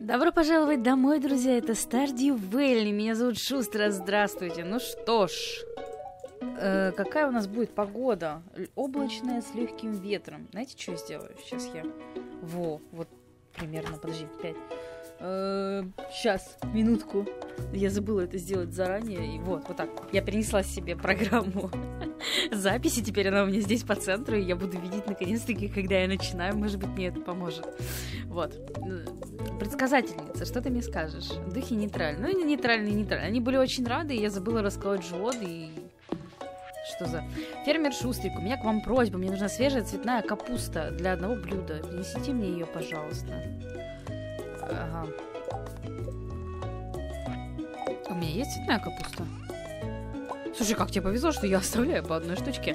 Добро пожаловать домой, друзья, это Stardew Valley, меня зовут Шустро, здравствуйте. Ну что ж, какая у нас будет погода? Облачная с легким ветром. Знаете, что я сделаю? Сейчас я... вот примерно, подожди, 5. Сейчас, минутку. Я забыла это сделать заранее. И вот так. Я перенесла себе программу записи. Теперь она у меня здесь по центру. И я буду видеть наконец-таки, когда я начинаю. Может быть, мне это поможет. Вот. Предсказательница, что ты мне скажешь? Духи нейтральны. Ну, не нейтральные. Они были очень рады, и я забыла расколоть живот. И... Что за... Фермер Шустрик, у меня к вам просьба. Мне нужна свежая цветная капуста для одного блюда. Принесите мне ее, пожалуйста. Ага. У меня есть цветная капуста? Слушай, как тебе повезло, что я оставляю по одной штучке.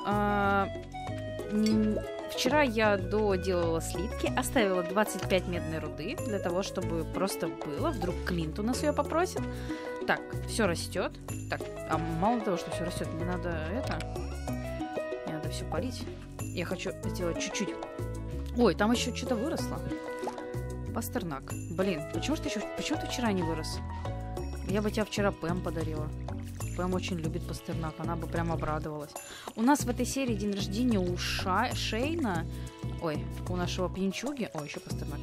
Вчера я доделала слитки, оставила 25 медной руды для того, чтобы просто было. Вдруг Клинт у нас ее попросит. Так, все растет. Так, а мало того, что все растет, мне надо Мне надо все полить. Я хочу сделать чуть-чуть. Ой, там еще что-то выросло. Пастернак. Блин, почему ты вчера не вырос? Я бы тебя вчера Пэм подарила. Пэм очень любит пастернак, она бы прям обрадовалась. У нас в этой серии день рождения у Шейна. Ой, у нашего пьянчуги. Ой, еще пастернак.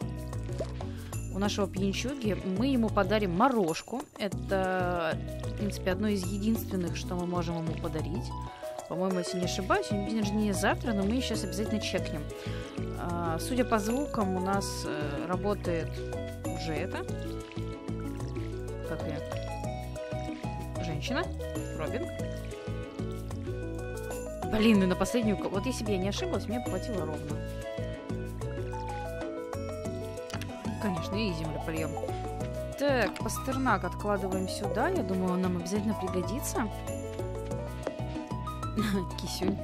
У нашего пьянчуги мы ему подарим морожку. Это, в принципе, одно из единственных, что мы можем ему подарить. По-моему, если не ошибаюсь, у него день рождения завтра, но мы сейчас обязательно чекнем. Судя по звукам, у нас работает уже это. Как я? Женщина. Робин. Блин, и на последнюю... Вот если бы я не ошиблась, мне бы хватило ровно. Конечно, и землю польем. Так, пастернак откладываем сюда. Я думаю, он нам обязательно пригодится. Кисюнь.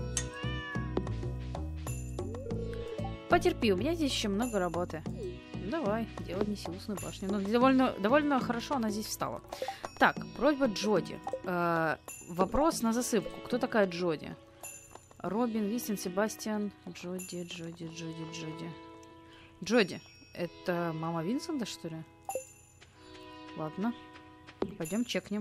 Потерпи, у меня здесь еще много работы. Давай, делай несилусную башню. Но довольно хорошо она здесь встала. Так, просьба Джоди. Вопрос на засыпку. Кто такая Джоди? Робин, Вистин, Себастьян, Джоди. Джоди, это мама Винсента, что ли? Ладно, пойдем чекнем.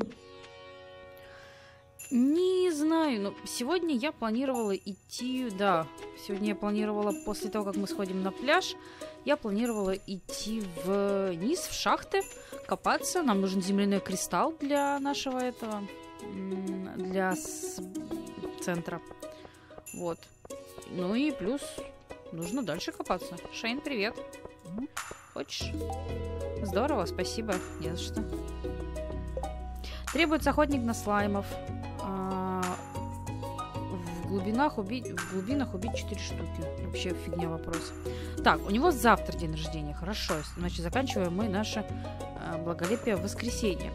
Не знаю, но сегодня я планировала идти... Да, сегодня я планировала, после того, как мы сходим на пляж, я планировала идти вниз, в шахты, копаться. Нам нужен земляной кристалл для нашего этого... Для центра. Вот. Ну и плюс нужно дальше копаться. Шейн, привет. Хочешь? Здорово, спасибо. Не за что. Требуется охотник на слаймов. В глубинах убить 4 штуки. Вообще фигня вопрос. Так, у него завтра день рождения. Хорошо. Значит, заканчиваем мы наше благолепие в воскресенье.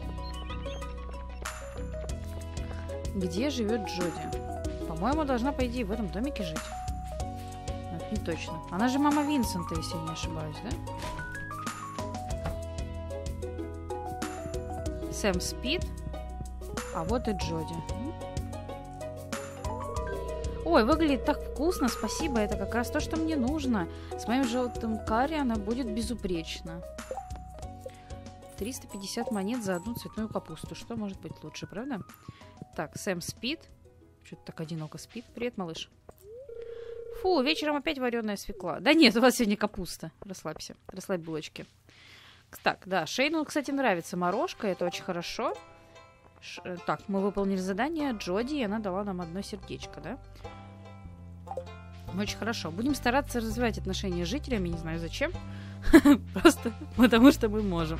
Где живет Джоди? По-моему, должна, по идее, в этом домике жить. Но это не точно. Она же мама Винсента, если я не ошибаюсь, да? Сэм спит. А вот и Джоди. Ой, выглядит так вкусно, спасибо. Это как раз то, что мне нужно. С моим желтым карри она будет безупречна. 350 монет за одну цветную капусту. Что может быть лучше, правда? Так, Сэм спит. Что-то так одиноко спит. Привет, малыш. Фу, вечером опять вареная свекла. Да нет, у вас сегодня капуста. Расслабься. Расслабь булочки. Так, да, Шейну, кстати, нравится морожка. Это очень хорошо. Так, мы выполнили задание Джоди, и она дала нам одно сердечко, да? Очень хорошо. Будем стараться развивать отношения с жителями. Не знаю зачем. Просто потому, что мы можем.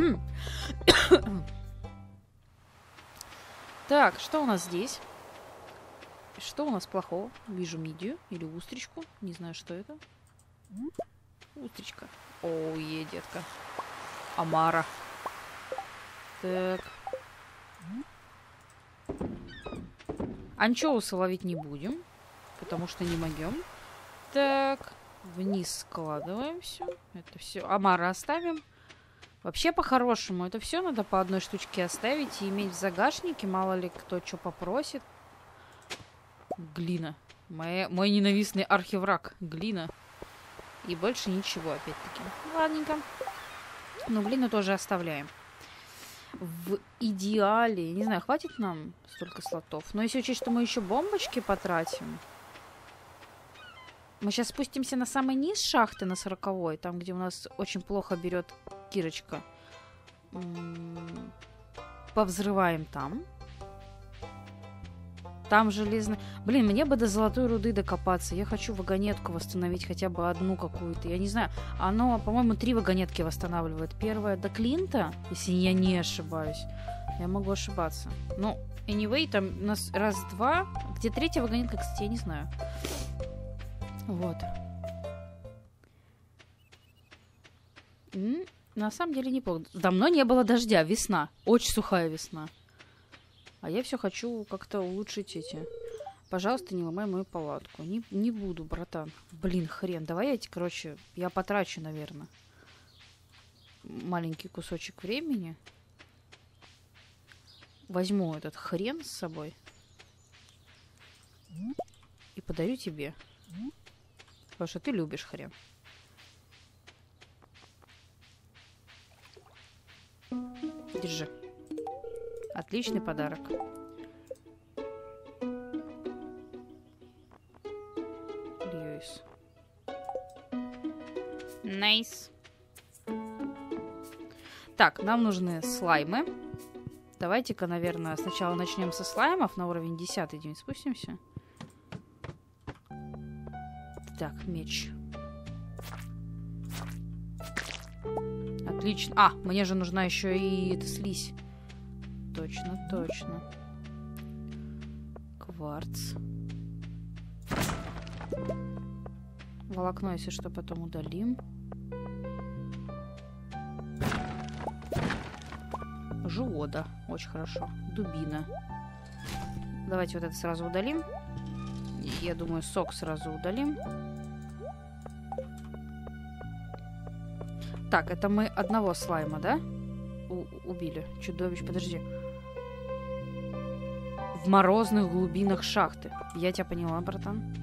Так, что у нас здесь? Что у нас плохого? Вижу мидию или устричку. Не знаю, что это. Устричка. Ой, детка. Амара. Так. Анчоуса ловить не будем, потому что не могем. Так, вниз складываем все. Это все. Амара оставим. Вообще, по-хорошему, это все надо по одной штучке оставить и иметь в загашнике. Мало ли кто что попросит. Глина. Мой ненавистный архивраг. Глина. И больше ничего, опять-таки. Ладненько. Ну, глину тоже оставляем. В идеале, не знаю, хватит нам столько слотов. Но если учесть, что мы еще бомбочки потратим. Мы сейчас спустимся на самый низ шахты, на 40-й, там, где у нас очень плохо берет кирочка. Повзрываем там. Там железно... Блин, мне бы до золотой руды докопаться. Я хочу вагонетку восстановить, хотя бы одну какую-то. Я не знаю. Оно, по-моему, 3 вагонетки восстанавливает. Первая до Клинта, если я не ошибаюсь. Я могу ошибаться. Ну, anyway, там у нас раз-два. Где 3-я вагонетка, кстати, я не знаю. Вот. На самом деле неплохо. Давно не было дождя. Весна. Очень сухая весна. А я все хочу как-то улучшить эти. Пожалуйста, не ломай мою палатку. Не буду, братан. Блин, хрен. Давай короче, я потрачу, наверное, маленький кусочек времени. Возьму этот хрен с собой. И подарю тебе. Потому что ты любишь хрен. Держи. Отличный подарок. Льюис. Найс. Так, нам нужны слаймы. Давайте-ка, наверное, сначала начнем со слаймов. На уровень 10 день спустимся. Так, меч. Отлично. А, мне же нужна еще и эта слизь. Точно, точно. Кварц. Волокно, если что, потом удалим. Желода. Очень хорошо. Дубина. Давайте вот это сразу удалим. Я думаю, сок сразу удалим. Так, это мы одного слайма, да? Убили. Чудовищ, подожди. В морозных глубинах шахты. Я тебя поняла, братан.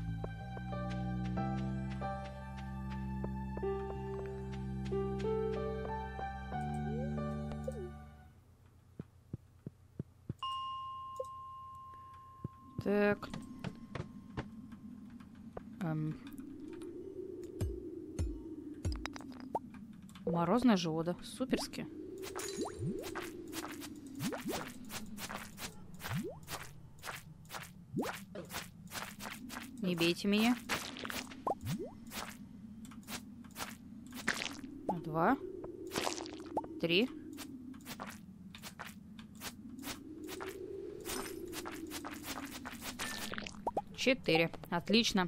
Так. Морозная желода. Суперски. Не бейте меня. 2, 3. Четыре. Отлично.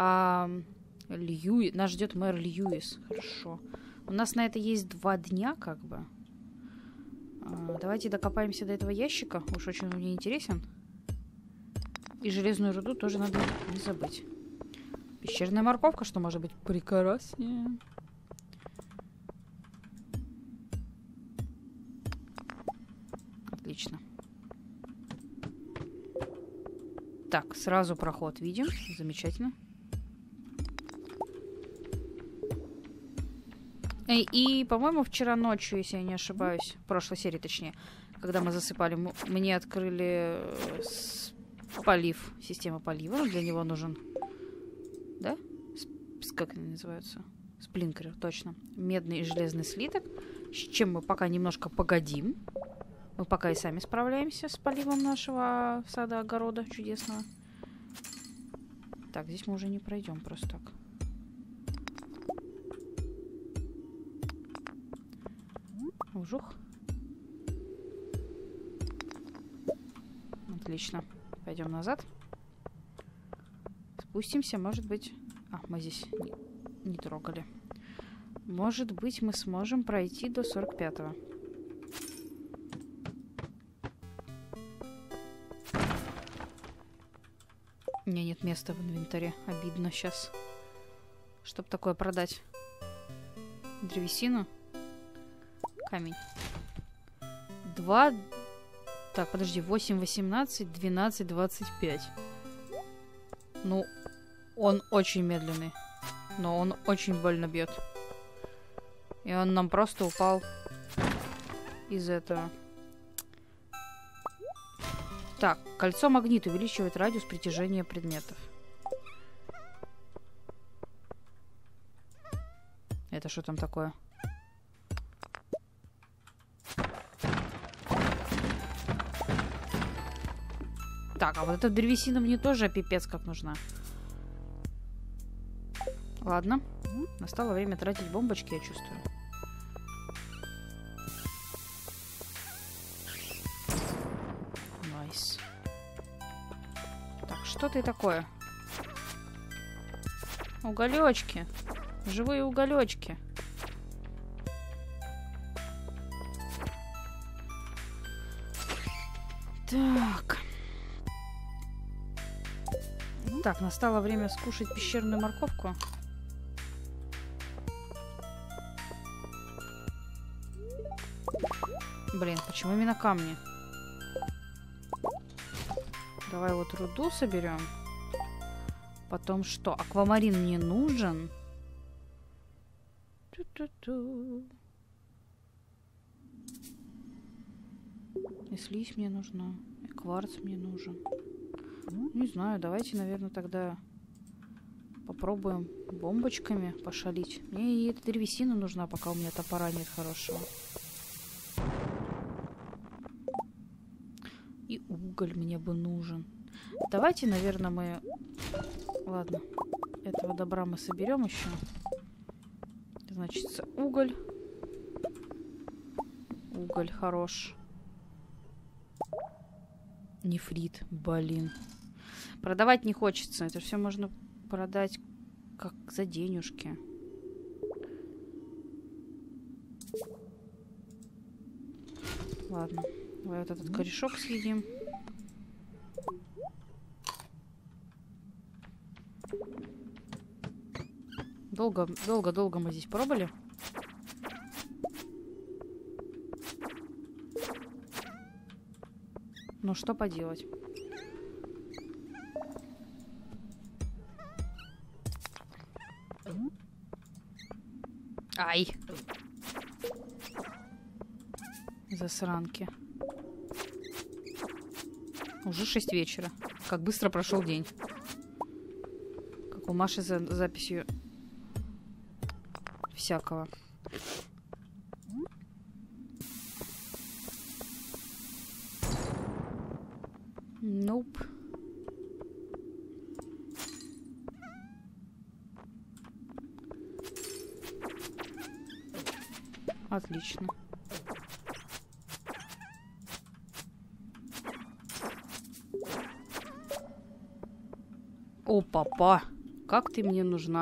Нас ждет мэр Льюис. Хорошо. У нас на это есть 2 дня, как бы. Давайте докопаемся до этого ящика. Уж очень он мне интересен. И железную руду тоже надо не забыть. Пещерная морковка, что может быть прекраснее. Отлично. Так, сразу проход видим. Замечательно. И, по-моему, вчера ночью, если я не ошибаюсь, в прошлой серии, точнее, когда мы засыпали, мне открыли полив, система полива. Для него нужен, да? Как они называются? Сплинкеры, точно. Медный и железный слиток. С чем мы пока немножко погодим. Мы пока и сами справляемся с поливом нашего сада-огорода чудесного. Так, здесь мы уже не пройдем просто так. Ужух. Отлично. Пойдем назад. Спустимся, может быть... А, мы здесь не трогали. Может быть, мы сможем пройти до 45-го. У меня нет места в инвентаре. Обидно сейчас. Чтоб такое продать. Древесину. Камень. 2... Так, подожди. 8, 18, 12, 25. Ну, он очень медленный. Но он очень больно бьет. И он нам просто упал из этого. Так, кольцо магнит увеличивает радиус притяжения предметов. Это что там такое? Так, а вот эта древесина мне тоже пипец как нужна. Ладно. Настало время тратить бомбочки, я чувствую. Найс. Так, что ты такое? Уголечки. Живые уголечки. Так. Так, настало время скушать пещерную морковку. Блин, почему именно камни? Давай вот руду соберем. Потом что? Аквамарин мне нужен. Ту-ту-ту. И слизь мне нужна. И кварц мне нужен. Не знаю, давайте, наверное, тогда попробуем бомбочками пошалить. Мне и эта древесина нужна, пока у меня топора нет хорошего. И уголь мне бы нужен. Давайте, наверное, мы... Ладно, этого добра мы соберем еще. Значит, уголь. Уголь хорош. Нефрит, блин. Продавать не хочется. Это все можно продать как за денежки. Ладно. Давай вот этот корешок съедим. Долго мы здесь пробовали. Ну что поделать? Ай! Засранки. Уже 6 вечера. Как быстро прошел день. Как у Маши за записью всякого. Nope. Отлично. О, папа, как ты мне нужна.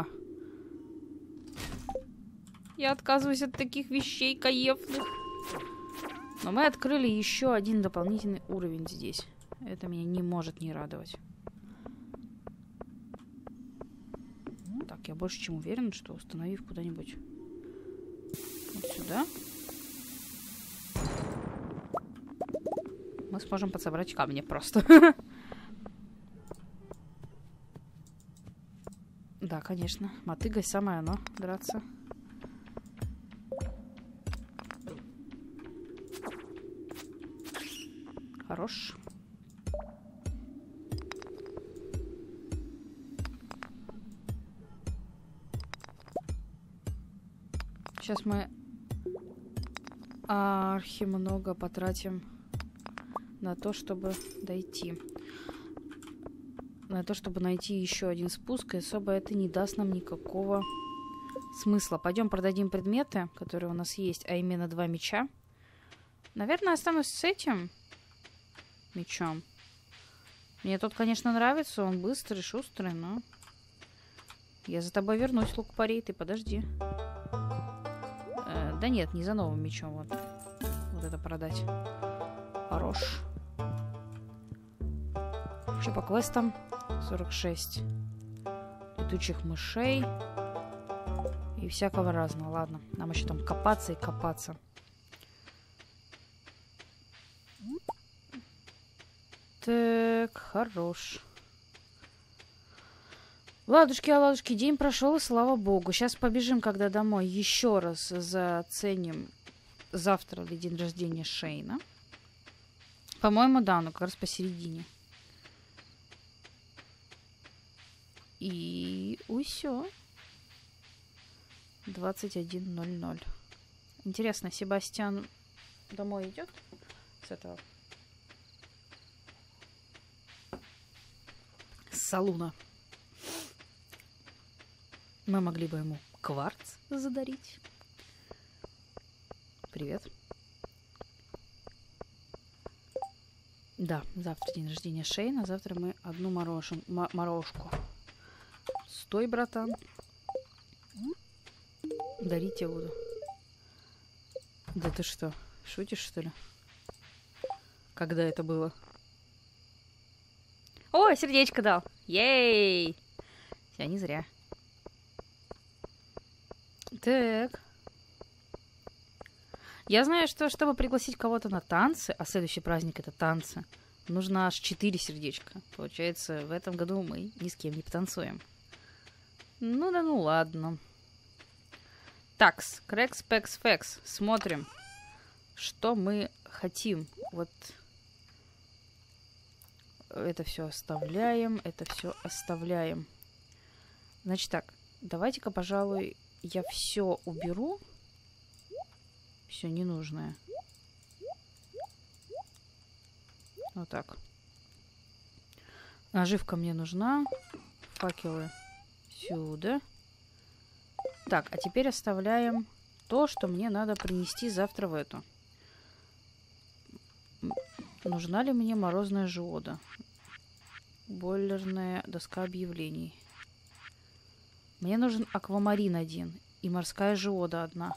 Я отказываюсь от таких вещей каефных. Но мы открыли еще один дополнительный уровень здесь. Это меня не может не радовать. Так, я больше чем уверен, что установив куда-нибудь вот сюда, мы сможем подсобрать камни просто. Да, конечно. Мотыгой самое оно драться. Хорош. Сейчас мы архимного потратим на то, чтобы дойти. На то, чтобы найти еще один спуск, и особо это не даст нам никакого смысла. Пойдем продадим предметы, которые у нас есть, а именно 2 меча. Наверное, останусь с этим мечом. Мне тот, конечно, нравится, он быстрый, шустрый, но... Я за тобой вернусь, лук-парей, ты подожди. Да нет, не за новым мечом, вот. Вот это продать. Хорош. Вообще по квестам 46 летучих мышей и всякого разного. Ладно, нам еще там копаться и копаться. Так, хорош. Ладушки, оладушки, день прошел, и слава богу. Сейчас побежим, когда домой, еще раз заценим. Завтра ли день рождения Шейна. По-моему, да, ну как раз посередине. И усё. 21:00. Интересно, Себастьян домой идет с этого? С салуна. Мы могли бы ему кварц задарить. Привет. Да, завтра день рождения Шейна. Завтра мы одну морожку. Стой, братан. Дарить я буду. Да ты что, шутишь, что ли? Когда это было? О, сердечко дал. Ей! Я не зря. Так. Я знаю, что чтобы пригласить кого-то на танцы, а следующий праздник это танцы, нужно аж 4 сердечка. Получается, в этом году мы ни с кем не потанцуем. Ну да ну ладно. Такс, крекс, пекс, фекс. Смотрим, что мы хотим. Вот это все оставляем, это все оставляем. Значит так, давайте-ка, пожалуй, я все уберу. Все ненужное. Вот так. Наживка мне нужна. Факелы сюда. Так, а теперь оставляем то, что мне надо принести завтра в эту. Нужна ли мне морозная жиода? Бойлерная доска объявлений. Мне нужен аквамарин 1 и морская жиода 1.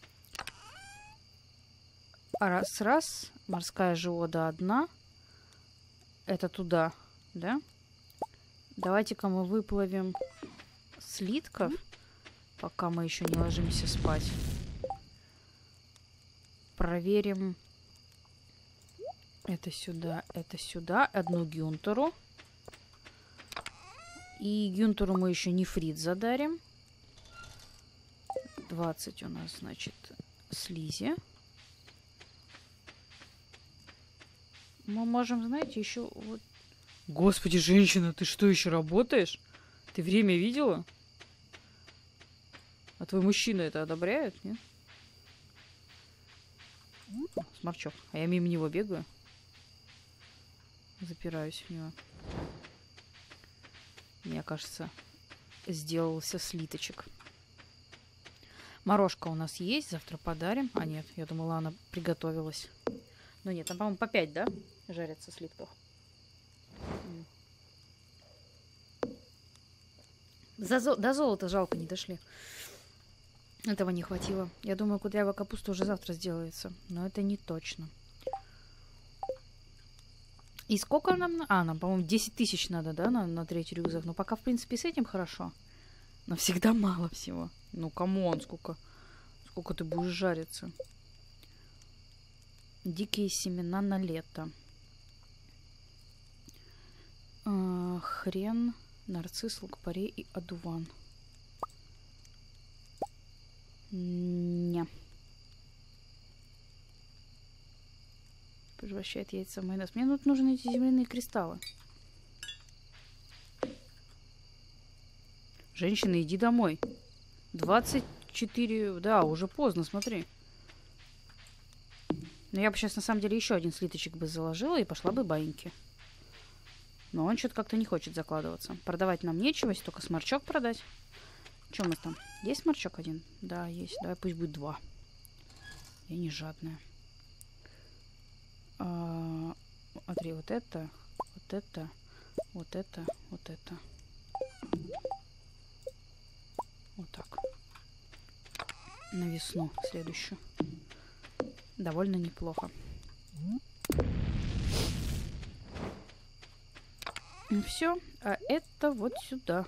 Раз, морская жиода 1. Это туда, да? Давайте-ка мы выплавим слитков, пока мы еще не ложимся спать. Проверим. Это сюда, это сюда. Одну Гюнтеру. И Гюнтеру мы еще нефрит задарим. 20 у нас, значит, слизи. Мы можем, знаете, еще вот... Господи, женщина, ты что, еще работаешь? Ты время видела? А твой мужчина это одобряет, нет? Сморчок. А я мимо него бегаю. Запираюсь в него. Мне кажется, сделался слиточек. Морожка у нас есть, завтра подарим. А нет, я думала, она приготовилась. Но нет, там, по-моему, по 5, да? Жарятся слитков. До золота жалко, не дошли. Этого не хватило. Я думаю, кудрявая капуста уже завтра сделается. Но это не точно. И сколько нам... А, нам, по-моему, 10 тысяч надо, да, на третий рюкзак. Но пока, в принципе, с этим хорошо. Но всегда мало всего. Ну, камон, сколько ты будешь жариться. Дикие семена на лето. Хрен, нарцисс, лук-порей и одуван. Не. Превращает яйца в майонез. Мне тут нужны эти земляные кристаллы. Женщина, иди домой. 24... Да, уже поздно, смотри. Но я бы сейчас, на самом деле, еще один слиточек бы заложила и пошла бы баиньки. Но он что-то как-то не хочет закладываться. Продавать нам нечего, если только сморчок продать. Что мы там? Есть сморчок один? Да, есть. Давай пусть будет 2. Я не жадная. Смотри, вот это, вот это, вот это, вот это. Вот так. На весну следующую. Довольно неплохо. Все, а это вот сюда.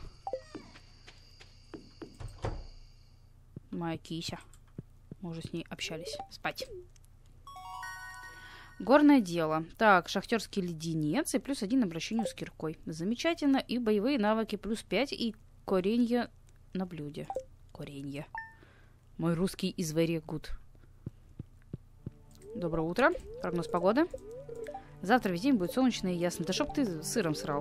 Моя кися. Мы уже с ней общались. Спать. Горное дело. Так, шахтерский леденец и +1 обращению с киркой. Замечательно. И боевые навыки +5 и коренья на блюде. Коренья. Мой русский is very good. Доброе утро. Прогноз погоды. Завтра весь день будет солнечно и ясно. Да чтоб ты сыром срал.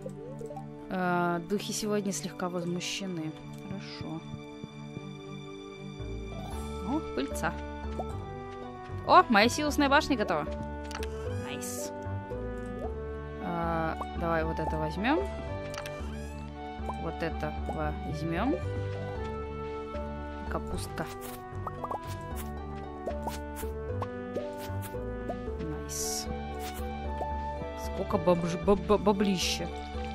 Духи сегодня слегка возмущены. Хорошо. О, пыльца. О, моя силусная башня готова. Найс. Давай вот это возьмем. Вот это возьмем. Капустка. Найс. Сколько баблища.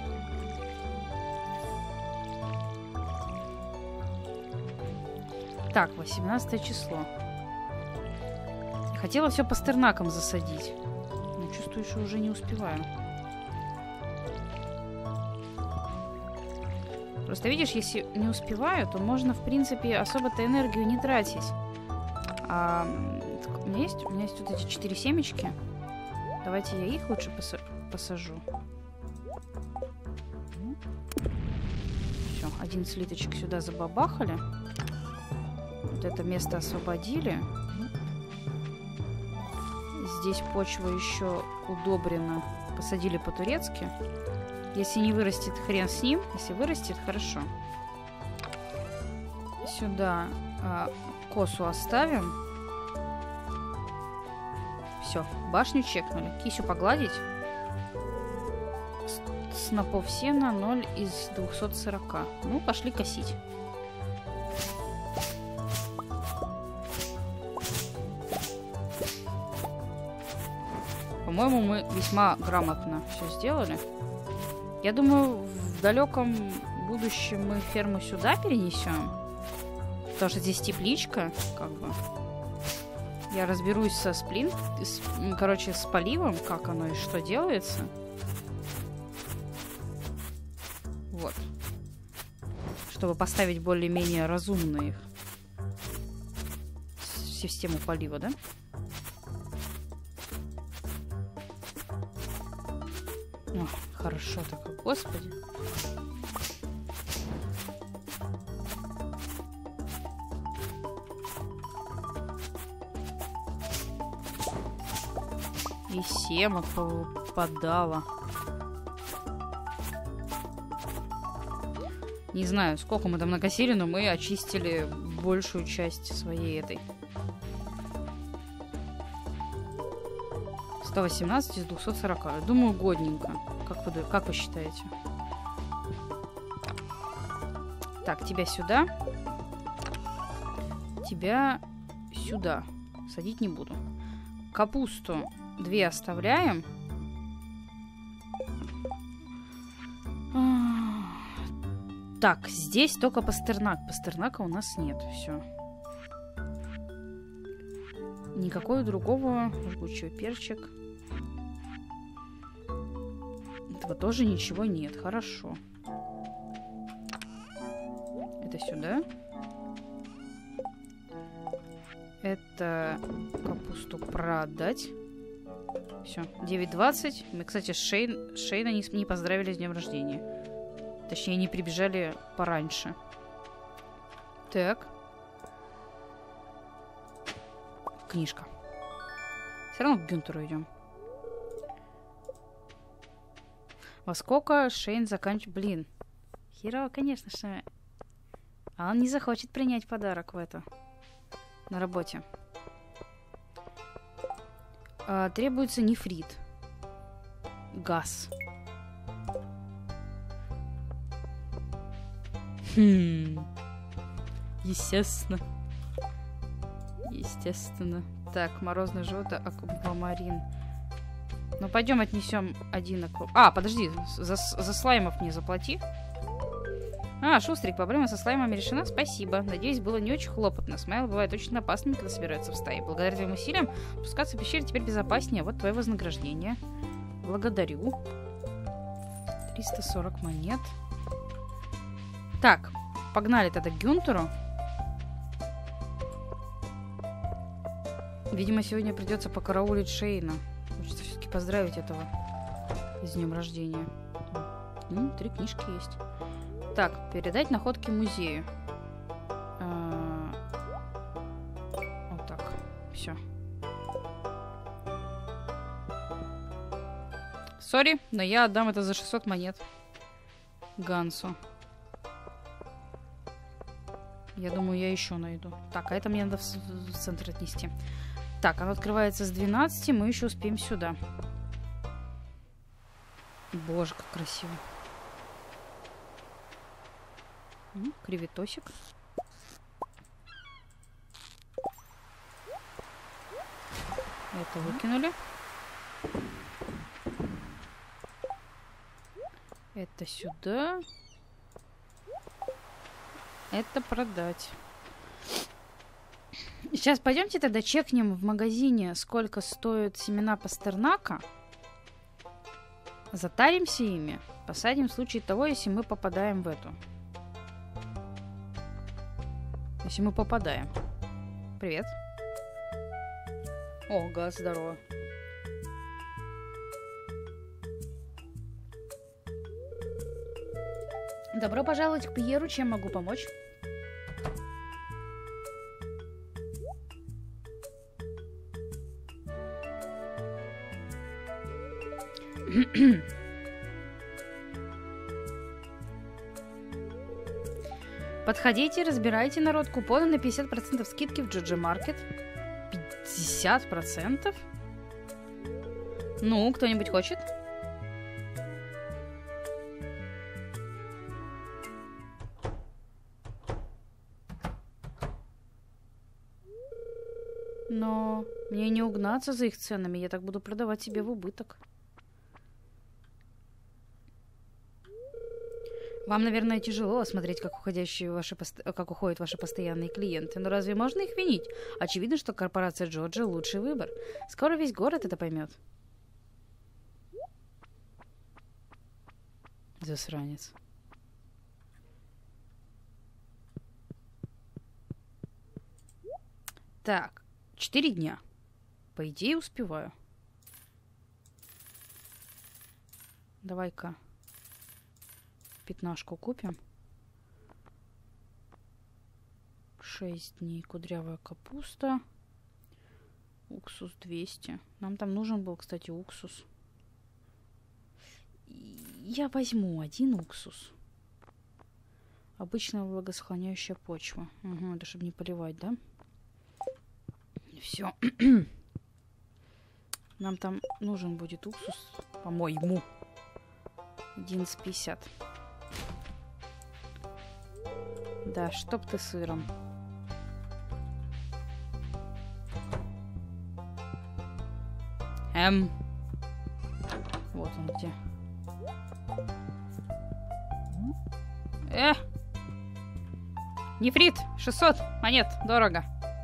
Так, 18 число. Хотела все пастернаком засадить. Но чувствую, что уже не успеваю. Просто видишь, если не успеваю, то можно, в принципе, особо-то энергию не тратить. У меня есть вот эти 4 семечки. Давайте я их лучше посажу. Все, 1 слиточек сюда забабахали. Вот это место освободили. Здесь почва еще удобрена. Посадили по-турецки. Если не вырастет, хрен с ним. Если вырастет, хорошо. Сюда косу оставим. Все, башню чекнули. Кисю погладить. Снопов сена 0 из 240. Ну, пошли косить. По-моему, мы весьма грамотно все сделали. Я думаю, в далеком будущем мы ферму сюда перенесем. Потому что здесь тепличка, как бы. Я разберусь со с поливом, как оно и что делается. Вот. Чтобы поставить более-менее разумную систему полива, да? О, хорошо так, господи. И семок попадало. Не знаю, сколько мы там накосили, но мы очистили большую часть своей этой. 118 из 240. Думаю, годненько. Как вы считаете? Так, тебя сюда. Тебя сюда. Садить не буду. Капусту 2 оставляем. Так, здесь только пастернак. Пастернака у нас нет. Все. Никакого другого жгучего перчик. Этого тоже ничего нет. Хорошо. Это сюда. Это капусту продать. Все, 9:20. Мы, кстати, Шейна не поздравили с днем рождения. Точнее, не прибежали пораньше. Так. Книжка. Все равно к Гюнтеру идем. Во сколько Шейн заканчивает... Блин. Херово, конечно же. А он не захочет принять подарок в это. На работе. Требуется нефрит. Газ. Естественно. Естественно. Так, морозный желтый, аквамарин. Ну, пойдем отнесем один аквамарин. А, подожди, за слаймов мне заплати. Шустрик, проблема со слаймами решена. Спасибо. Надеюсь, было не очень хлопотно. Смайлы бывают очень опасными, когда собираются в стае. Благодаря твоим усилиям спускаться в пещере теперь безопаснее. Вот твое вознаграждение. Благодарю. 340 монет. Так, погнали тогда к Гюнтеру. Видимо, сегодня придется покараулить Шейна. Хочется все-таки поздравить этого с днем рождения. 3 книжки есть. Так, передать находки музею. Вот так. Все. Сори, но я отдам это за 600 монет. Гансу. Я думаю, я еще найду. Так, а это мне надо в центр отнести. Так, оно открывается с 12, мы еще успеем сюда. Боже, как красиво. Креветосик. Это выкинули. Это сюда. Это продать. Сейчас пойдемте тогда чекнем в магазине, сколько стоят семена пастернака. Затаримся ими. Посадим в случае того, если мы попадаем в эту. Если мы попадаем. Привет. О, Газ, здорово. Добро пожаловать к Пьеру. Чем могу помочь? Подходите, разбирайте, народ. Купоны на 50% скидки в Джоджи Маркет. 50%? Ну, кто-нибудь хочет? Но мне не угнаться за их ценами. Я так буду продавать себе в убыток. Вам, наверное, тяжело смотреть, как уходят ваши постоянные клиенты. Но разве можно их винить? Очевидно, что корпорация Джорджа лучший выбор. Скоро весь город это поймет. Засранец. Так, 4 дня. По идее, успеваю. Давай-ка 15 купим. 6 дней. Кудрявая капуста. Уксус 200. Нам там нужен был, кстати, уксус. Я возьму 1 уксус. Обычная влагосохраняющая почва. Угу, это чтобы не поливать, да? Все. Нам там нужен будет уксус, по-моему. 11,50. Да, чтоб ты сыром. Вот он где. Нефрит, 600 монет, дорого.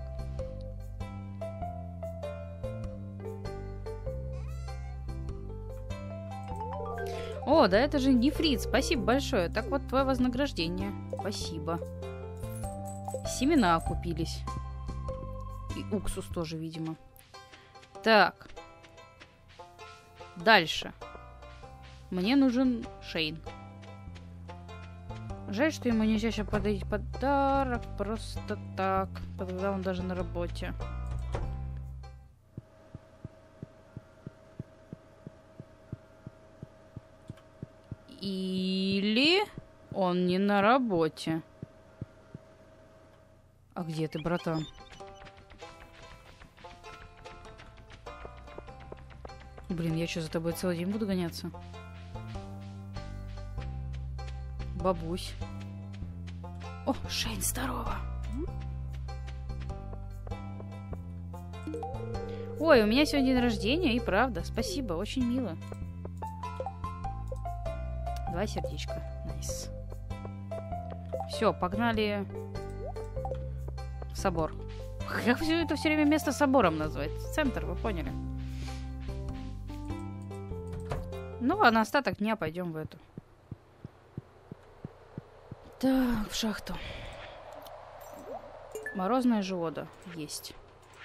О, да это же нефрит, спасибо большое. Так вот, твое вознаграждение. Спасибо. Семена окупились. И уксус тоже, видимо. Так. Дальше. Мне нужен Шейн. Жаль, что ему нельзя сейчас подарить подарок просто так. Когда он даже на работе. Или он не на работе. А где ты, братан? Блин, я что, за тобой целый день буду гоняться? Бабусь. О, Шейн, здорово. Ой, у меня сегодня день рождения, и правда. Спасибо, очень мило. 2 сердечка. Найс. Все, погнали в собор. Как все это все время место собором назвать? Центр, вы поняли. Ну, а на остаток дня пойдем в эту. Так, в шахту. Морозное живода есть.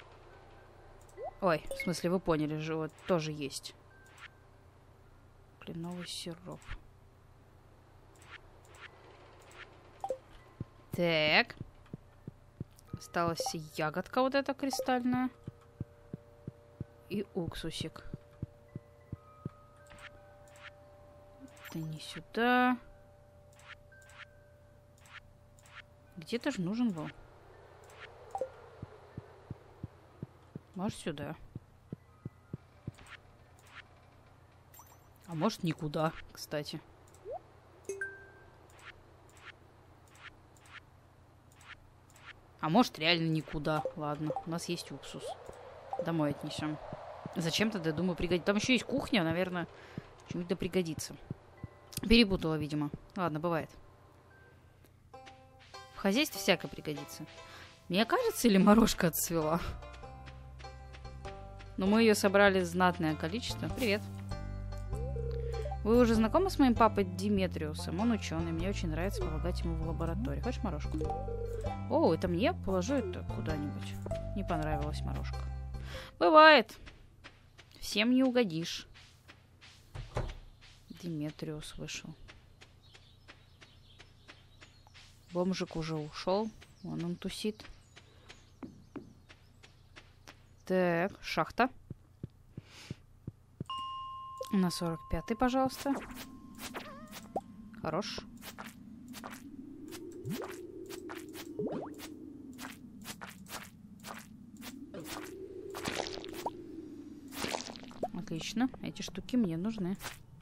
Ой, в смысле, вы поняли, живот тоже есть. Кленовый сироп. Так. Осталась ягодка вот эта кристальная. И уксусик. Это не сюда. Где-то же нужен был. Может, сюда. А может, никуда, кстати. А может, реально никуда. Ладно, у нас есть уксус. Домой отнесем. Зачем-то, да, думаю, пригодится. Там еще есть кухня, наверное, что-нибудь да пригодится. Перепутала, видимо. Ладно, бывает. В хозяйстве всякое пригодится. Мне кажется, или морожка отцвела? Но мы ее собрали знатное количество. Привет. Вы уже знакомы с моим папой Диметриусом? Он ученый. Мне очень нравится помогать ему в лаборатории. Хочешь морожку? О, это мне? Положу это куда-нибудь. Не понравилась морожка. Бывает. Всем не угодишь. Диметриус вышел. Бомжик уже ушел. Вон он тусит. Так, шахта. На 45-й, пожалуйста. Хорош. Отлично. Эти штуки мне нужны.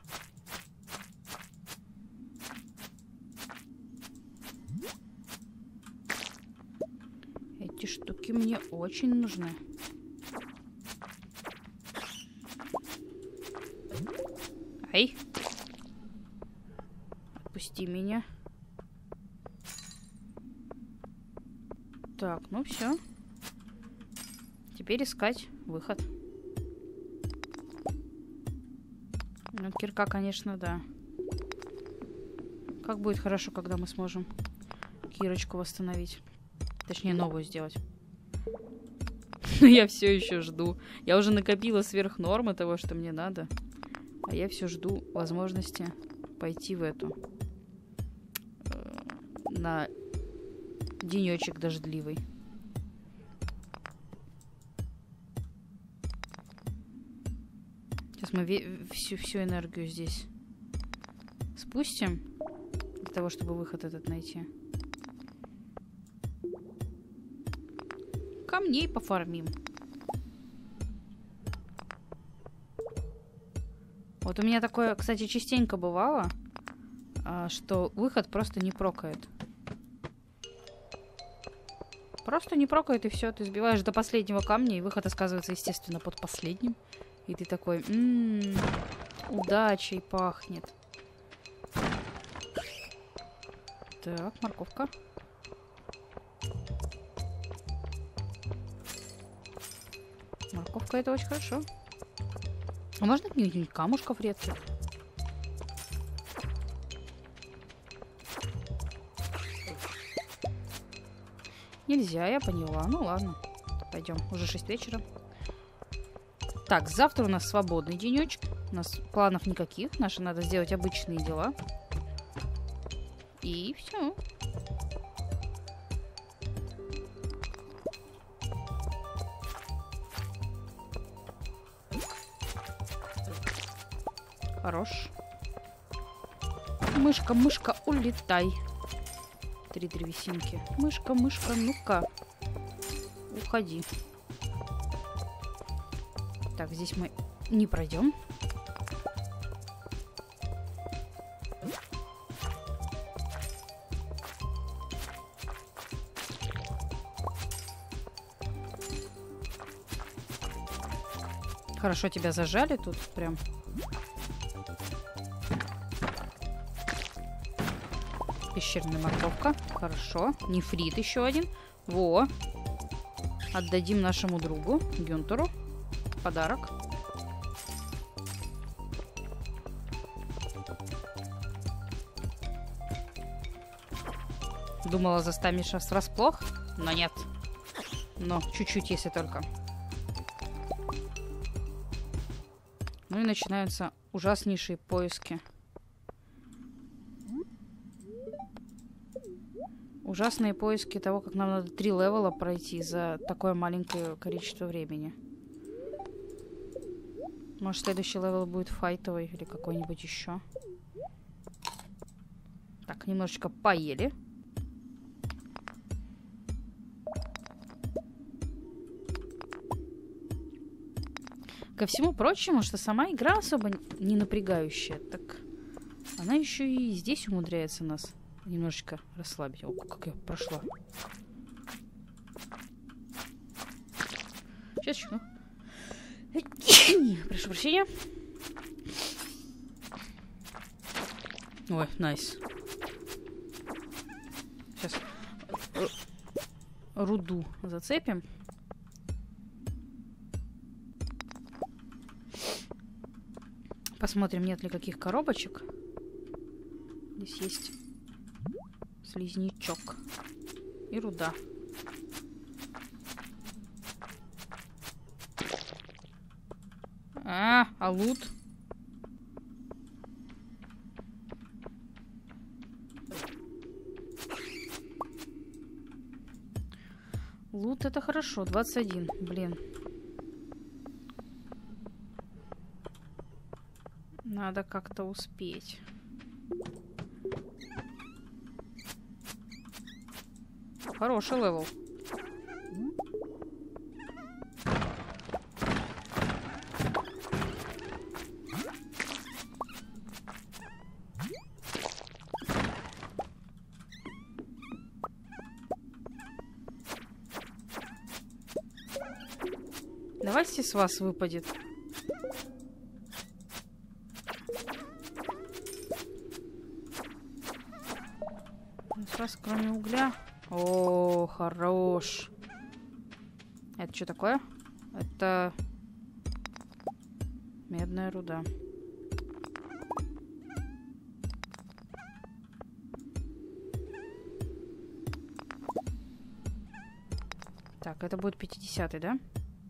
Эти штуки мне очень нужны. Ай! Отпусти меня. Так, ну все. Теперь искать выход. Ну, кирка, конечно, да. Как будет хорошо, когда мы сможем кирочку восстановить. Точнее, новую сделать. Я все еще жду. Я уже накопила сверх нормы того, что мне надо. А я все жду возможности пойти в эту. На денечек дождливый. Сейчас мы всю энергию здесь спустим. Для того, чтобы выход этот найти. Камней пофармим. Вот у меня такое, кстати, частенько бывало, что выход просто не прокает. Просто не прокает, и все. Ты сбиваешь до последнего камня, и выход оказывается, естественно, под последним. И ты такой, удачей пахнет. Так, морковка. Морковка — это очень хорошо. А можно каких-нибудь камушков редких? Нельзя, я поняла. Ну ладно. Пойдем. Уже 6 вечера. Так, завтра у нас свободный денечек. У нас планов никаких. Наши надо сделать обычные дела. И все. Хорош. Мышка, мышка, улетай. 3 древесинки. Мышка, мышка, ну-ка. Уходи. Так, здесь мы не пройдем. Хорошо тебя зажали тут прям. Пещерная морковка. Хорошо. Нефрит еще один. Во. Отдадим нашему другу Гюнтеру. Подарок. Думала, застанешь нас врасплох, но нет. Но чуть-чуть, если только. Ну и начинаются ужаснейшие поиски. Ужасные поиски того, как нам надо 3 левела пройти за такое маленькое количество времени. Может, следующий левел будет файтовый или какой-нибудь еще. Так, немножечко поели. Ко всему прочему, что сама игра особо не напрягающая, так она еще и здесь умудряется нас немножечко расслабить. О, как я прошла. Сейчас чихну. Прошу прощения. Ой, найс. Сейчас руду зацепим. Посмотрим, нет ли каких коробочек. Здесь есть слизнячок и руда. А лут? Лут это хорошо, 21, блин. Надо как-то успеть. Хороший левел. Давайте с вас выпадет. С вас кроме угля. О, хорош. Это что такое? Это медная руда. Так, это будет 50-й, да?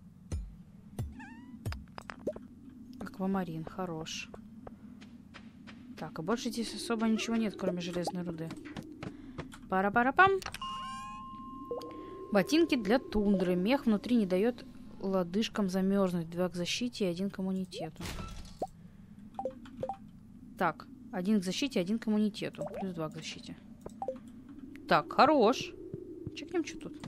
Аквамарин, хорош. Так, а больше здесь особо ничего нет, кроме железной руды. Пара-пара-пам. Ботинки для тундры. Мех внутри не дает лодыжкам замерзнуть. 2 к защите и 1 к иммунитету. Так, 1 к защите, 1 к иммунитету. Плюс 2 к защите. Так, хорош. Чекнем, что тут.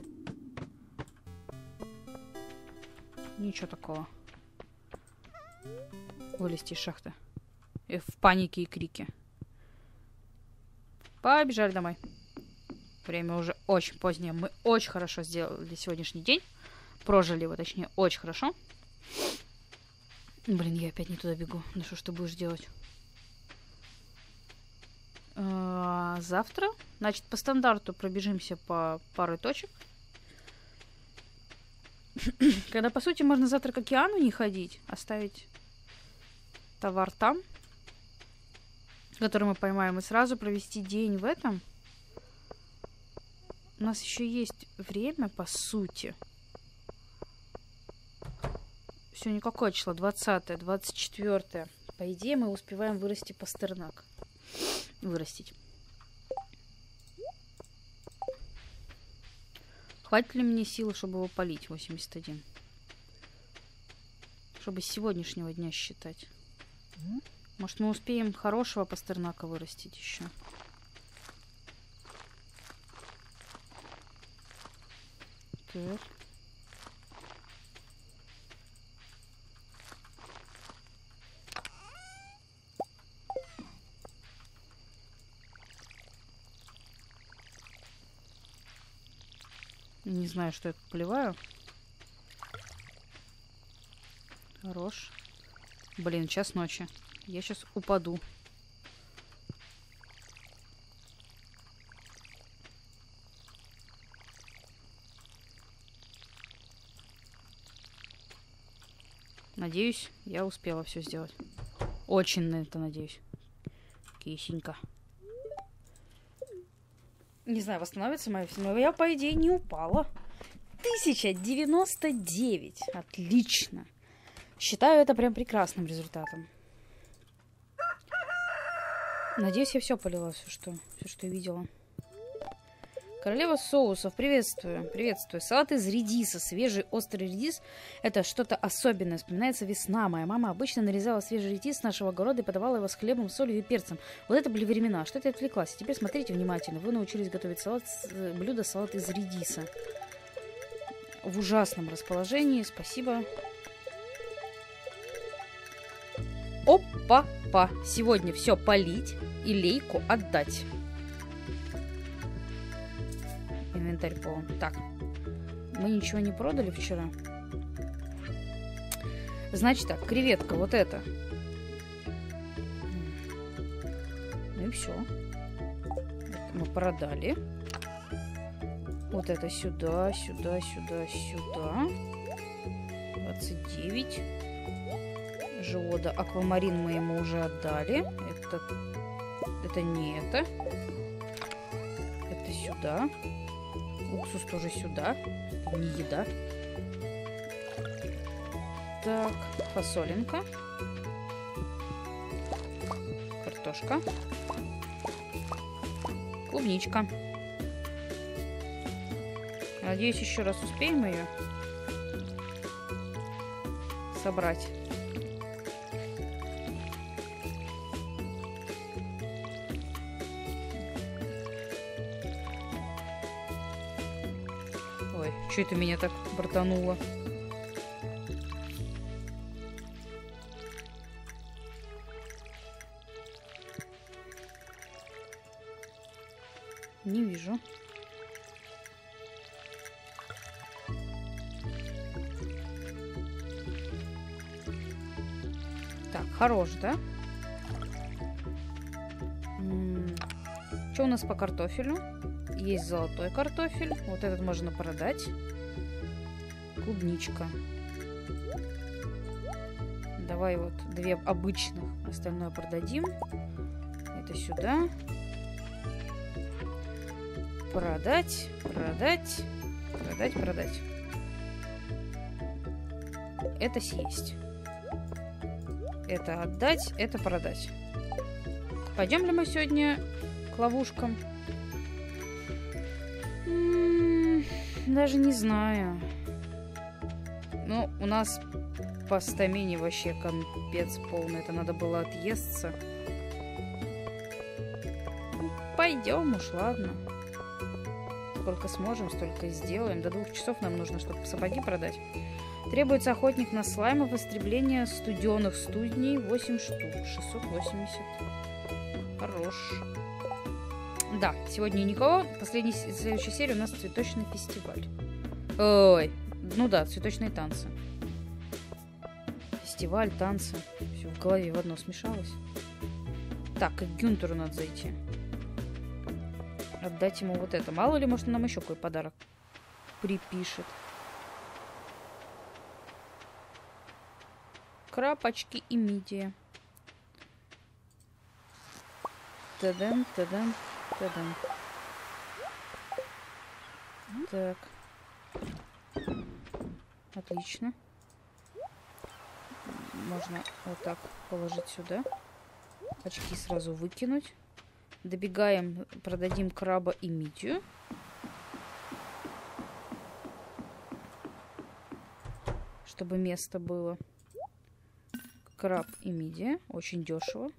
Ничего такого. Вылезти из шахты. В панике и крике. Побежали домой. Время уже очень позднее. Мы очень хорошо сделали сегодняшний день. Прожили его, точнее, очень хорошо. Блин, я опять не туда бегу. Ну что ж ты будешь делать? Завтра, значит, по стандарту пробежимся по пару точек. Когда, по сути, можно завтра к океану не ходить, оставить товар там, который мы поймаем, и сразу провести день в этом. У нас еще есть время, по сути. Сегодня какое число? 20-е, 24-е. По идее, мы успеваем вырасти пастернак. Вырастить. Хватит ли мне силы, чтобы его полить? 81. Чтобы с сегодняшнего дня считать. Может, мы успеем хорошего пастернака вырастить еще? Так. Не знаю, что я тут поливаю. Хорош. Блин, час ночи. Я сейчас упаду. Надеюсь, я успела все сделать. Очень на это надеюсь. Кисенька. Не знаю, восстановится моя... Но я, по идее, не упала. 1099. Отлично. Считаю это прям прекрасным результатом. Надеюсь, я все полила, все, что я видела. Королева соусов, приветствую, приветствую. Салат из редиса, свежий острый редис. Это что-то особенное. Вспоминается весна. Моя мама обычно нарезала свежий редис с нашего огорода и подавала его с хлебом, солью и перцем. Вот это были времена. Что-то я отвлеклась. Теперь смотрите внимательно. Вы научились готовить блюдо салат из редиса. В ужасном расположении. Спасибо. Опа-па. Сегодня все полить и лейку отдать. Инвентарь полон. Так. Мы ничего не продали вчера. Значит так, креветка, вот это. Ну и все. Это мы продали. Вот это сюда, сюда, сюда, сюда. 29. Живода. Аквамарин мы ему уже отдали. Это не это. Это сюда. Уксус тоже сюда. Не еда. Так, фасолинка. Картошка. Клубничка. Надеюсь, еще раз успеем ее собрать. Ой, что это меня так бортануло? Не вижу. Так, хорош, да? Что у нас по картофелю? Есть золотой картофель. Вот этот можно продать. Клубничка. Давай вот 2 обычных. Остальное продадим. Это сюда. Продать, продать, продать, продать. Это съесть. Это отдать, это продать. Пойдем ли мы сегодня к ловушкам? Даже не знаю. Ну, у нас по стамине вообще капец полный. Это надо было отъесться. Пойдем уж, ладно. Сколько сможем, столько и сделаем. До 2 часов нам нужно, чтобы сапоги продать. Требуется охотник на слаймов, истребление студенных студней 8 штук. 680. Хорош. Да, сегодня никого. Следующая серия у нас цветочный фестиваль. Ой, ну да, цветочные танцы. Фестиваль, танцы. Все в голове в одно смешалось. Так, к Гюнтеру надо зайти. Отдать ему вот это. Мало ли, может, он нам еще какой подарок припишет. Крапочки и мидия. Та-дам, та-дам, та-дам. Так. Отлично. Можно вот так положить сюда. Очки сразу выкинуть. Добегаем, продадим краба и мидию. Чтобы место было. Краб и мидия. Очень дешево.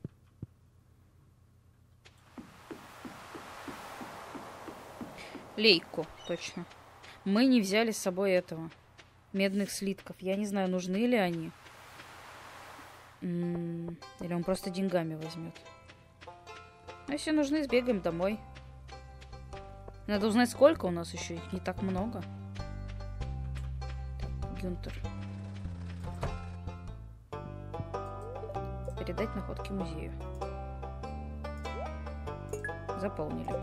Лейку, точно. Мы не взяли с собой этого. Медных слитков. Я не знаю, нужны ли они. Или он просто деньгами возьмет. А если нужны, сбегаем домой. Надо узнать, сколько у нас еще. Их не так много. Так, Гюнтер. Передать находки музею. Заполнили.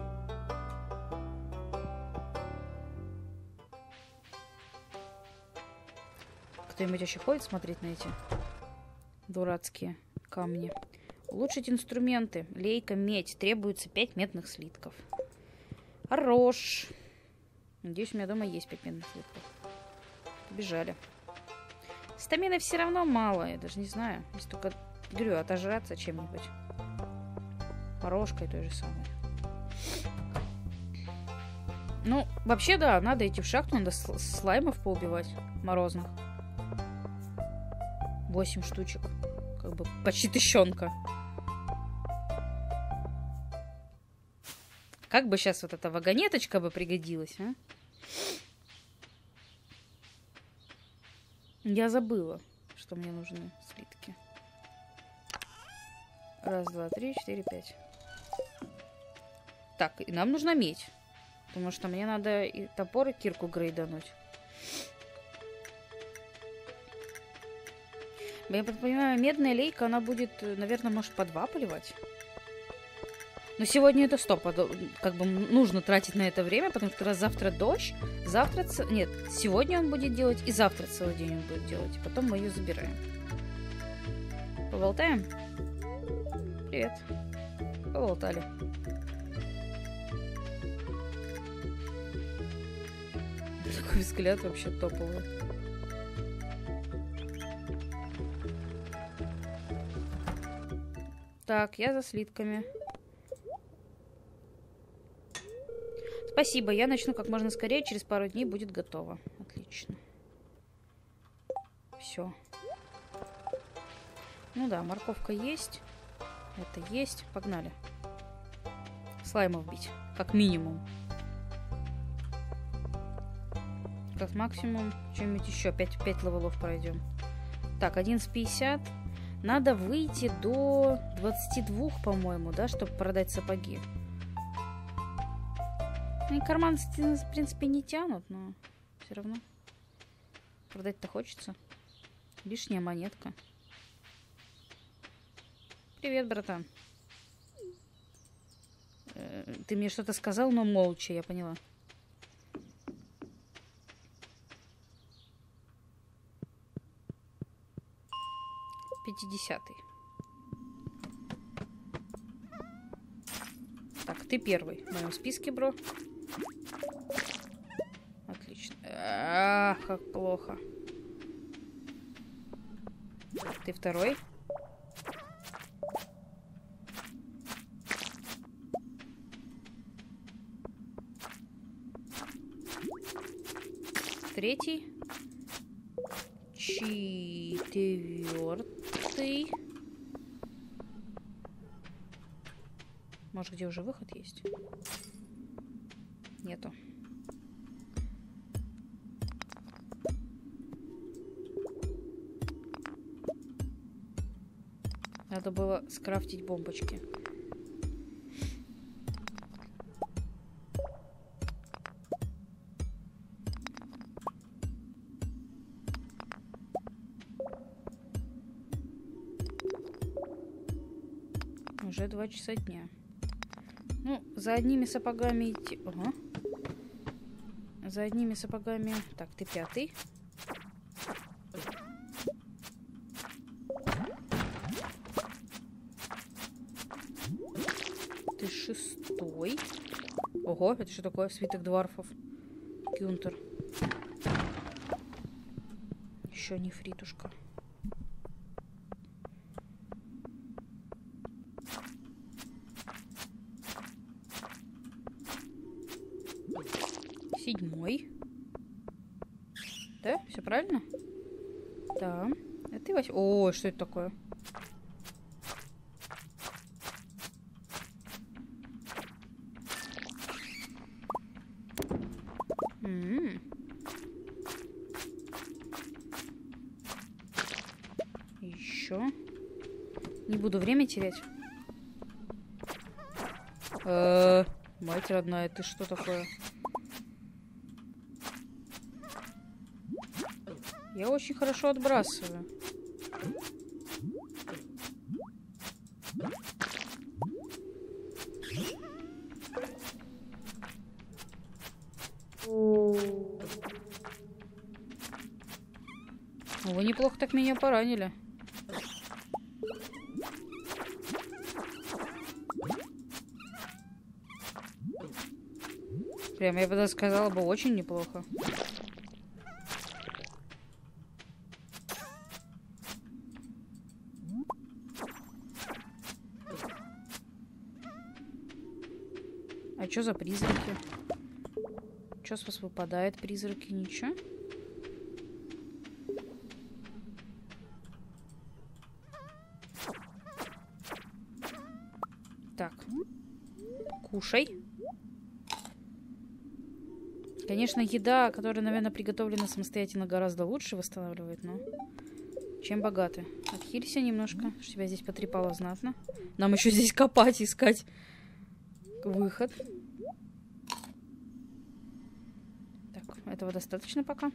Кто-нибудь еще ходит смотреть на эти дурацкие камни? Улучшить инструменты. Лейка, медь. Требуется 5 медных слитков. Хорош. Надеюсь, у меня дома есть 5 медных слитков. Побежали. Стамины все равно мало. Я даже не знаю. Если только, говорю, отожраться чем-нибудь. Порошкой той же самой. Ну, вообще, да, надо идти в шахту, надо слаймов поубивать морозных. 8 штучек. Как бы почти тыщенка. Как бы сейчас вот эта вагонеточка бы пригодилась, а? Я забыла, что мне нужны слитки. 1, 2, 3, 4, 5. Так, и нам нужна медь. Потому что мне надо и топор, и кирку грейдануть. Я понимаю, медная лейка, она будет, наверное, может, по 2 поливать. Но сегодня это стоп. Как бы нужно тратить на это время, потому что раз завтра дождь, завтра... Нет, сегодня он будет делать, и завтра целый день он будет делать. И потом мы ее забираем. Поболтаем? Привет. Поболтали. Такой взгляд вообще топовый. Так, я за слитками. Спасибо, я начну как можно скорее, через пару дней будет готово. Отлично. Все. Ну да, морковка есть. Это есть. Погнали. Слаймов бить. Как минимум. Как максимум что-нибудь еще. 5 левелов пройдем. Так, 11:50. Надо выйти до 22, по-моему, да, чтобы продать сапоги. Они карманы, в принципе, не тянут, но все равно. Продать-то хочется. Лишняя монетка. Привет, братан. Ты мне что-то сказал, но молча, я поняла. Пятидесятый. Так, ты первый в моем списке, бро. Отлично. Ах, как плохо. Ты второй. Третий. Четвертый. Может, где уже выход есть? Нету. Надо было скрафтить бомбочки. Уже 2 часа дня. Ну, за одними сапогами идти... Ага. За одними сапогами... Так, ты 5-й. Ты 6-й. Ого, это что такое? Свиток дварфов. Гюнтер. Еще нефритушка. Седьмой. Да? Все правильно? Да. Это ты 8. О, что это такое? Еще. Не буду время терять. Мать родная, ты что такое? Я очень хорошо отбрасываю. Вы неплохо так меня поранили. Прям, я бы даже сказала бы, очень неплохо. А что за призраки? Что с вас выпадает, призраки? Ничего? Так. Кушай. Конечно, еда, которая, наверное, приготовлена самостоятельно, гораздо лучше восстанавливает, но... Чем богаты. Отхилься немножко, что тебя здесь потрепало знатно. Нам еще здесь копать, искать выход. Так, этого достаточно пока.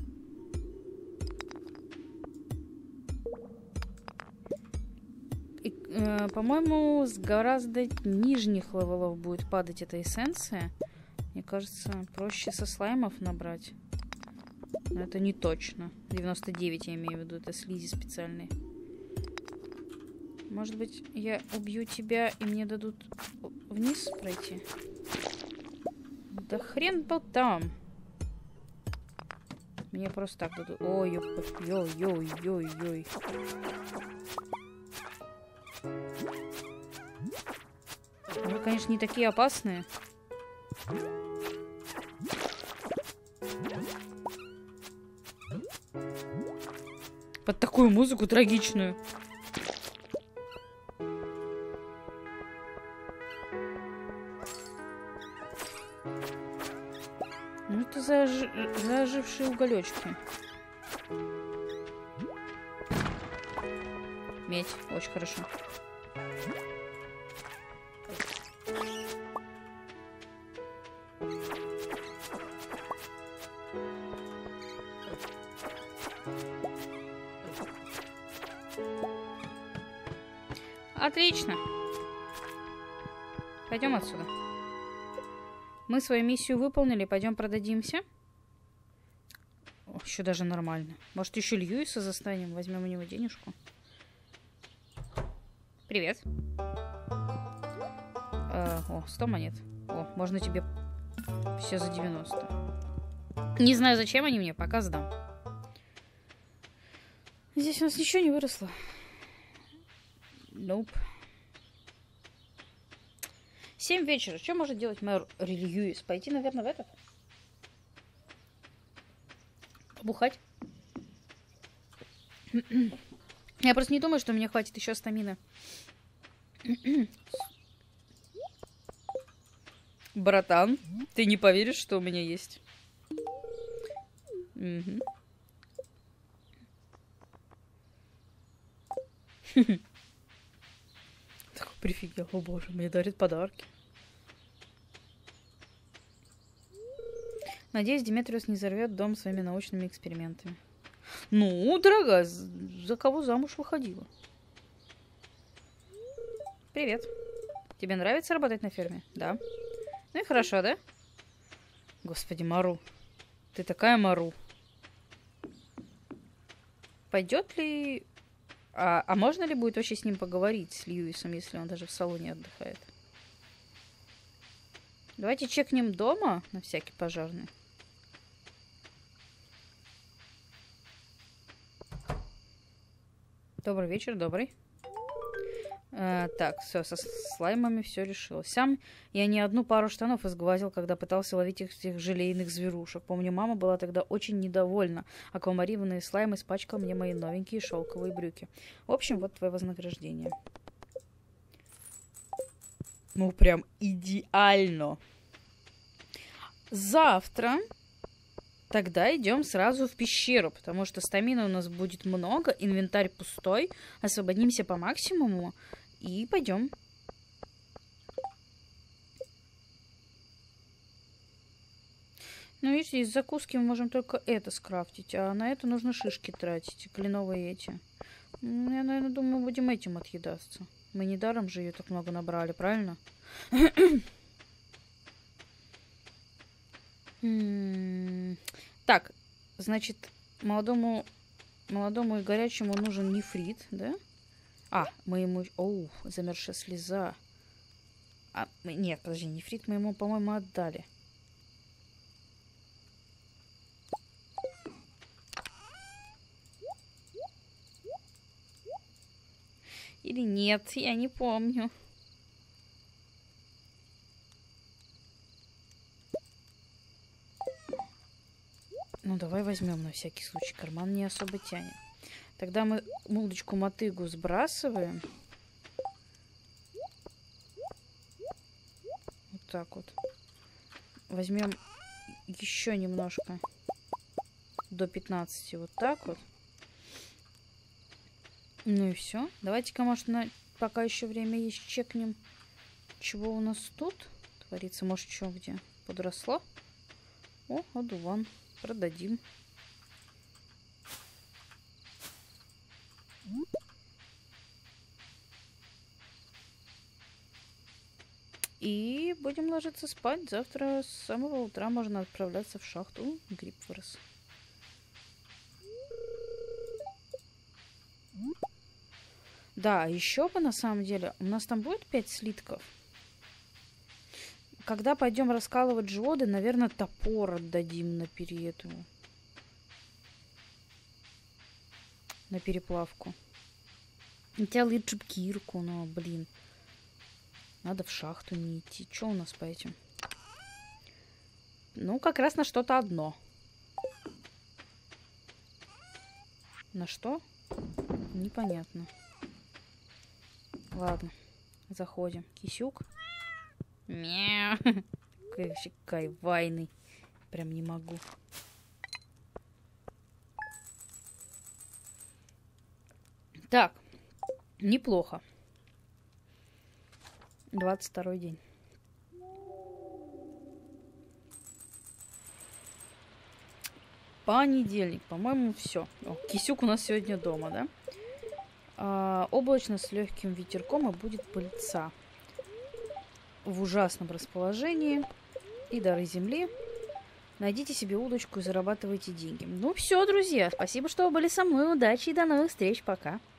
По-моему, с гораздо нижних левелов будет падать эта эссенция. Мне кажется, проще со слаймов набрать. Но это не точно. 99 я имею в виду, это слизи специальные. Может быть, я убью тебя, и мне дадут вниз пройти? Да хрен был там. Мне просто так дадут. Ой-ой-ой-ой-ой-ой. Вы, конечно, не такие опасные. Под такую музыку трагичную. Ну, это зажившие уголечки. Медь. Очень хорошо. Отлично. Пойдем отсюда. Мы свою миссию выполнили. Пойдем продадимся. О, еще даже нормально. Может, еще Льюиса застанем? Возьмем у него денежку. Привет. 100 монет. О, можно тебе все за 90. Не знаю, зачем они мне. Пока сдам. Здесь у нас ничего не выросло. Nope. 7 вечера. Что может делать мэр Льюис? Пойти, наверное, в этот? Побухать? Я просто не думаю, что мне хватит еще стамина. Братан, ты не поверишь, что у меня есть. Угу. Так прифигел, о боже, мне дарят подарки. Надеюсь, Деметриус не взорвет дом своими научными экспериментами. Ну, дорогая, за кого замуж выходила? Привет. Тебе нравится работать на ферме? Да. Ну и хорошо, да? Господи, Мару. Ты такая Мару. Пойдет ли... А можно ли будет вообще с ним поговорить, с Льюисом, если он даже в салоне отдыхает? Давайте чекнем дома на всякий пожарный. Добрый вечер, добрый. Так, все, со слаймами все решилось. Сам я не одну пару штанов изгвазил, когда пытался ловить этих желейных зверушек. Помню, мама была тогда очень недовольна. Аквамариновый слайм испачкал мне мои новенькие шелковые брюки. В общем, вот твое вознаграждение. Ну, прям идеально. Завтра тогда идем сразу в пещеру, потому что стамина у нас будет много, инвентарь пустой, освободимся по максимуму и пойдем. Ну, видите, из закуски мы можем только это скрафтить, а на это нужно шишки тратить, кленовые эти. Я, наверное, думаю, будем этим отъедаться. Мы недаром же ее так много набрали, правильно? Так, значит, молодому и горячему нужен нефрит, да? А, мы ему... Оу, замерзшая слеза. Нет, подожди, нефрит мы ему, по-моему, отдали. Или нет, я не помню. Ну, давай возьмем на всякий случай. Карман не особо тянет. Тогда мы удочку-мотыгу сбрасываем. Вот так вот. Возьмем еще немножко. До 15. Вот так вот. Ну и все. Давайте-ка, может, пока еще время есть, чекнем, чего у нас тут творится. Может, что где подросло? О, одуван. Продадим. И будем ложиться спать. Завтра с самого утра можно отправляться в шахту. Гриб вырос. Да, еще бы на самом деле. У нас там будет 5 слитков. Когда пойдем раскалывать жоды, наверное, топор отдадим на на переплавку. Хотя лучше б кирку, но, блин. Надо в шахту не идти. Что у нас по этим? Ну, как раз на что-то одно. На что? Непонятно. Ладно. Заходим. Кисюк. Мяу. Какой вообще кайвайный. Прям не могу. Так. Неплохо. 22-й день. Понедельник. По-моему, все. Кисюк у нас сегодня дома, да? Облачно с легким ветерком и будет пыльца. В ужасном расположении. И дары земли. Найдите себе удочку и зарабатывайте деньги. Ну все, друзья. Спасибо, что вы были со мной. Удачи и до новых встреч. Пока.